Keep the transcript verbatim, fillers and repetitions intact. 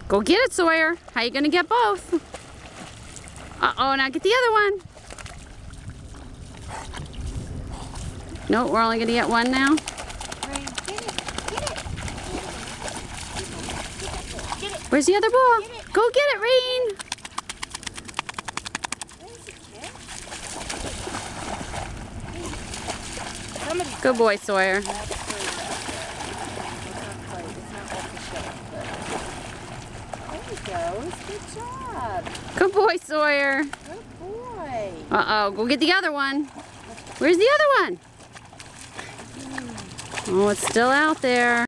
Go get it, Sawyer. How you gonna get both? Uh-oh, now get the other one. No, we're only gonna get one now. Rain, get it, get it. Get it. Where's the other ball? Get it. Go get it, Rain. Where is it, kid? Somebody Good boy, Sawyer. That's for you. It's not quite. It's not off the shelf, but there he goes. Good job. Good boy, Sawyer. Good boy. Uh-oh, go get the other one. Where's the other one? Oh, it's still out there.